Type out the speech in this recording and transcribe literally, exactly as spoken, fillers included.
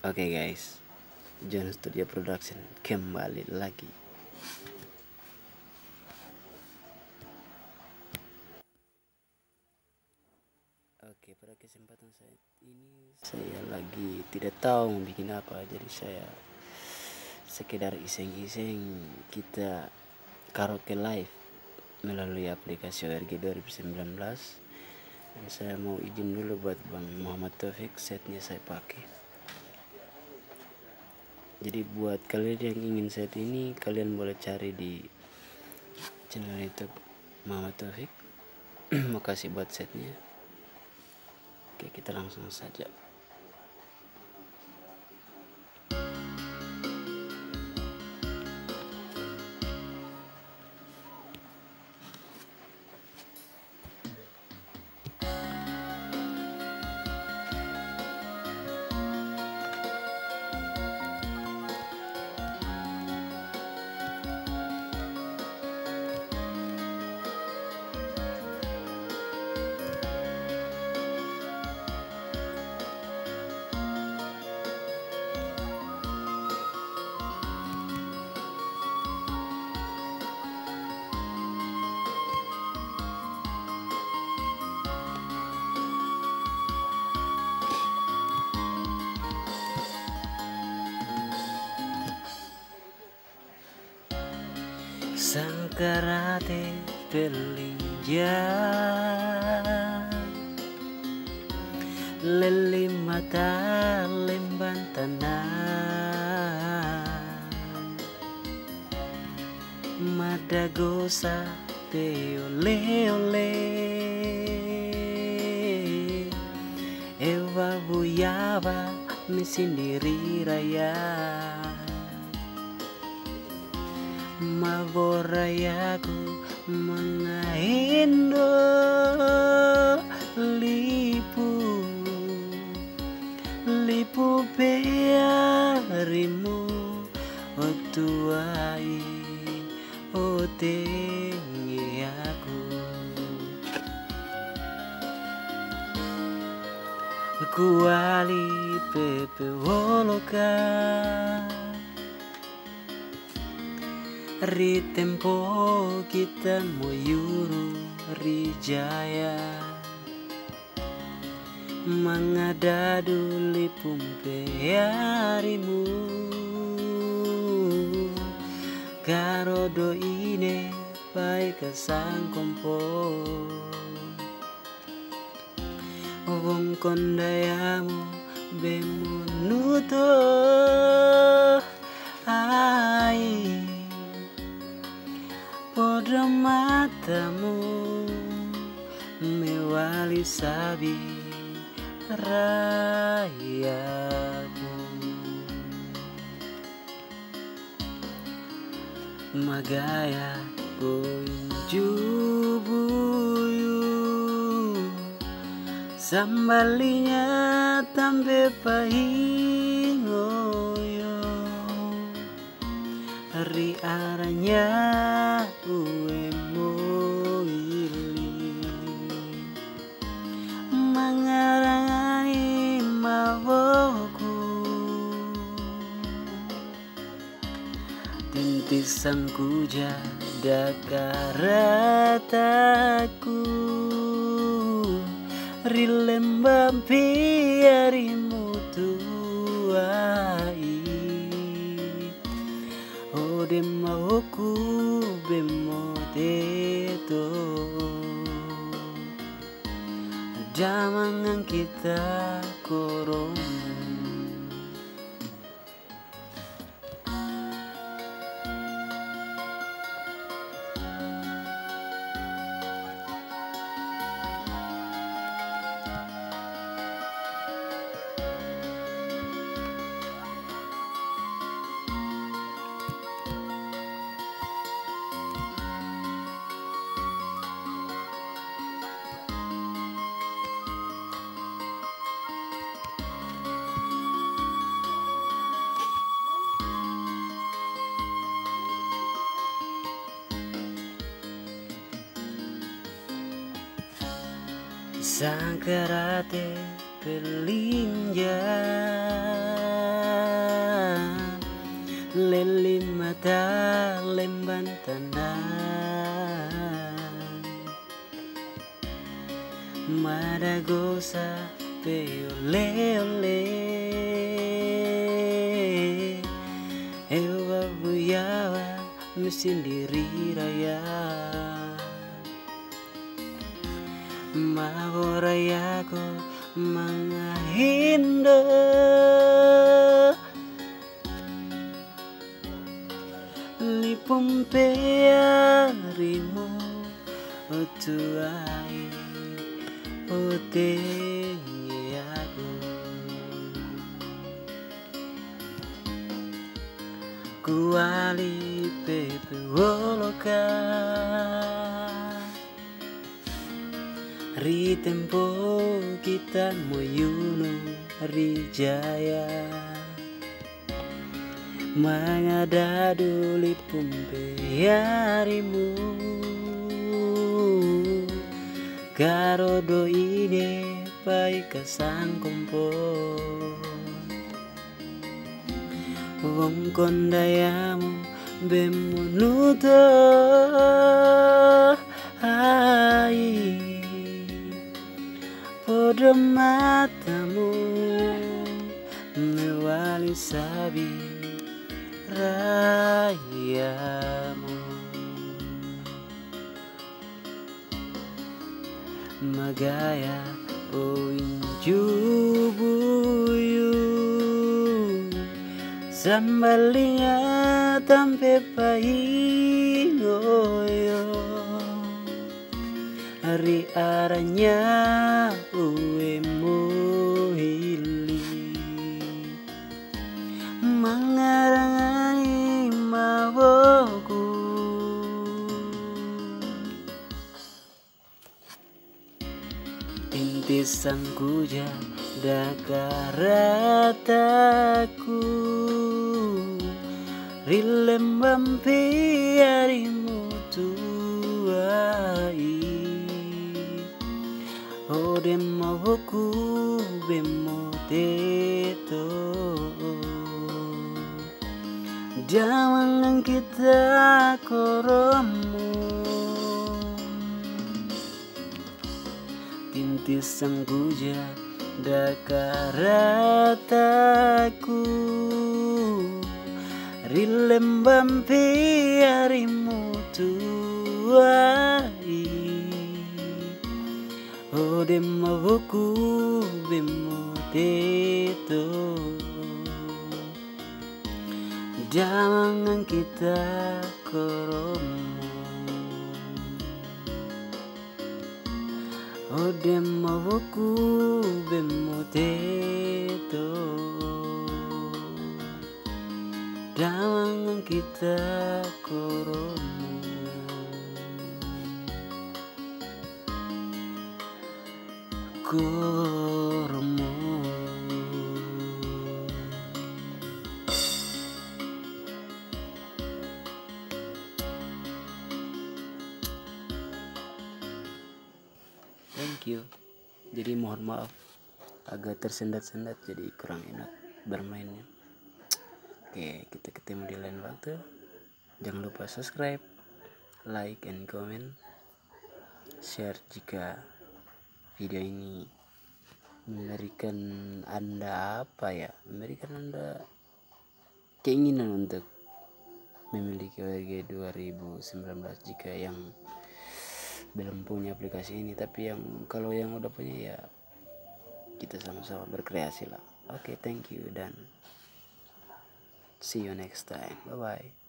Oke guys, John Studio Production kembali lagi. Oke, pada kesempatan saat ini saya lagi tidak tahu mau bikin apa, jadi saya sekedar iseng-iseng kita karaoke live melalui aplikasi O R G dua ribu sembilan belas. Jadi saya mau izin dulu buat Bang Muhammad Taufik, setnya saya pakai. Jadi buat kalian yang ingin set ini, kalian boleh cari di channel YouTube Muhammad Taufik. Makasih buat setnya. Oke, kita langsung saja. Sangkarate pelinja leli mata lemban tanah madagosa te ole ole ewa buyaba mesindiri raya maborayaku mengaindo lipu lipu pearimu otuai otengi aku kuali pepe woloka ri tempo kita moyuru rijaya mangadadu lipumpe harimu karodo ine pai kasang kompo wong kondayamu bemunuto ai pada matamu mewali sabi rayaku magaya punju buyu sambalinya tambe pahingoyo ri aranya uwe moili mangarani maboku tintisan kuja dakarataku rilembam piarimu tuai ode mauku bemodeto jamangan kita korong Sangkarate pelinja sape ole-ole ewa buyawa mesindiri raya mau rayaku mangahindo lipum pearimu otuai otenye aku kuali pepe woloka ri tempo kita moyuno ri jaya mangadadu lipum pearimu karodo ine pai kasang kompo wong kondayamu bemunuto ai podo matamu mewali sabi rayamu magaya poinju buyu sambalinga tampe painoyo hari aranya uwe mohili mangarangani mawoku intisan kuja dakarataku rilembam piarimu tuai ode mawoku bemoteto jangan kita koromu tintisan kuja dakarataku rilembam piarimu tuai ode mawoku bemoteto jangan kita koromu ode mawoku bemoteto jangan kita koromu koromu thank you. Jadi mohon maaf agak tersendat-sendat jadi kurang enak bermainnya. Oke, kita ketemu di lain waktu. Jangan lupa subscribe, like, and comment, share jika video ini memberikan Anda apa ya, memberikan Anda keinginan untuk memiliki O R G dua ribu sembilan belas jika yang belum punya aplikasi ini. Tapi yang kalau yang udah punya ya kita sama-sama berkreasi lah. Oke, thank you dan see you next time. Bye bye.